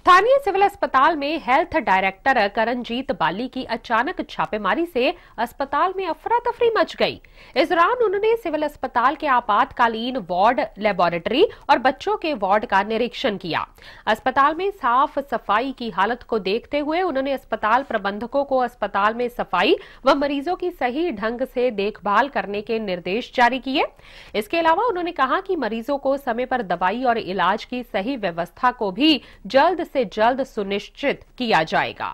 स्थानीय सिविल अस्पताल में हेल्थ डायरेक्टर करणजीत बाली की अचानक छापेमारी से अस्पताल में अफरा तफरी मच गई। इस दौरान उन्होंने सिविल अस्पताल के आपातकालीन वार्ड, लेबोरेटरी और बच्चों के वार्ड का निरीक्षण किया। अस्पताल में साफ सफाई की हालत को देखते हुए उन्होंने अस्पताल प्रबंधकों को अस्पताल में सफाई व मरीजों की सही ढंग से देखभाल करने के निर्देश जारी किए। इसके अलावा उन्होंने कहा कि मरीजों को समय पर दवाई और इलाज की सही व्यवस्था को भी जल्द से जल्द सुनिश्चित किया जाएगा।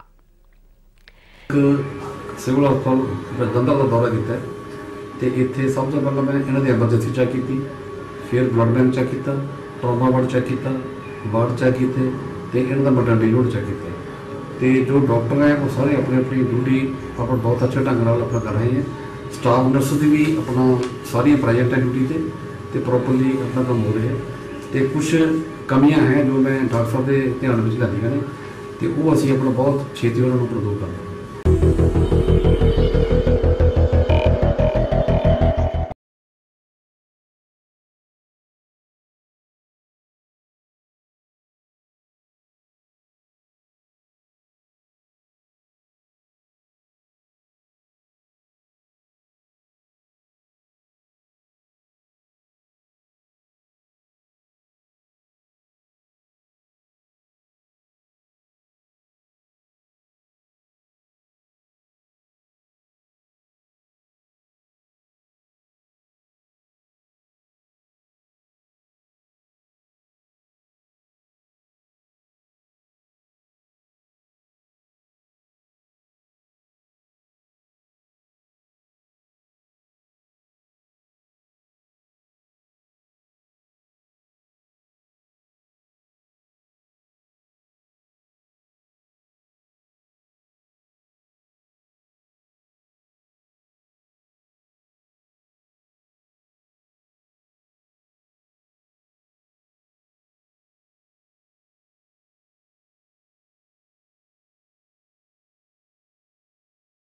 सिविल हस्पताल दंदा का दौरा किया ते इत्थे सब तो पहले मैं इन्हां दी एमरजेंसी चेक की, फिर ब्लड बैंक चेक किया, ट्रॉमा वार्ड चेक किया, वार्ड चेक किए ते इन्हां दा मैटरनिटी वार्ड चेक किया। ते जो डॉक्टर हैं वो सारे अपनी अपनी ड्यूटी अपना बहुत अच्छे ढंग नाल अपना कर रहे हैं। स्टाफ नर्स की भी अपना सारी प्रेजेंट है ड्यूटी ते प्रॉपरली अपना काम हो रहा है। तो कुछ कमियां हैं जो मैं डॉक्टर साहब के ध्यान में लैनियां ने, तो वो असीं अपना बहुत छेती उन्होंने दूर कर रहे हैं।